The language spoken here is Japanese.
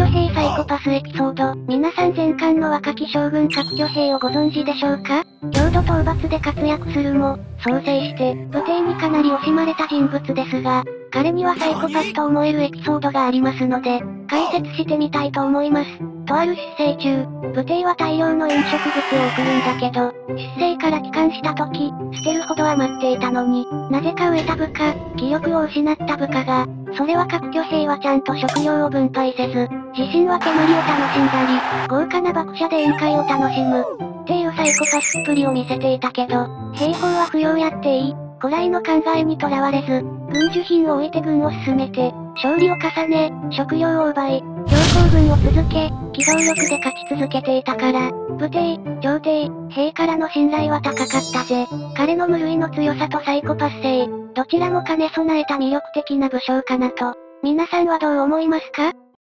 兵サイコパスエピソード。皆さん前巻の若き将軍郭巨兵をご存知でしょうか？領土討伐で活躍するも、創生して、武帝にかなり惜しまれた人物ですが、彼にはサイコパスと思えるエピソードがありますので、解説してみたいと思います。とある出征中、武帝は大量の飲食物を送るんだけど、出征から帰還した時、捨てるほど余っていたのに、なぜか飢えた部下、気力を失った部下が、それは郭巨兵はちゃんと食料を分配せず、自身は蹴鞠を楽しんだり、豪華な爆車で宴会を楽しむ、っていうサイコパスっぷりを見せていたけど、兵法は不要やっていい、古来の考えにとらわれず、軍需品を置いて軍を進めて、勝利を重ね、食料を奪い、強行軍を続け、機動力で勝ち続けていたから、武帝、朝廷、兵からの信頼は高かったぜ。彼の無類の強さとサイコパス性、どちらも兼ね備えた魅力的な武将かなと。皆さんはどう思いますか？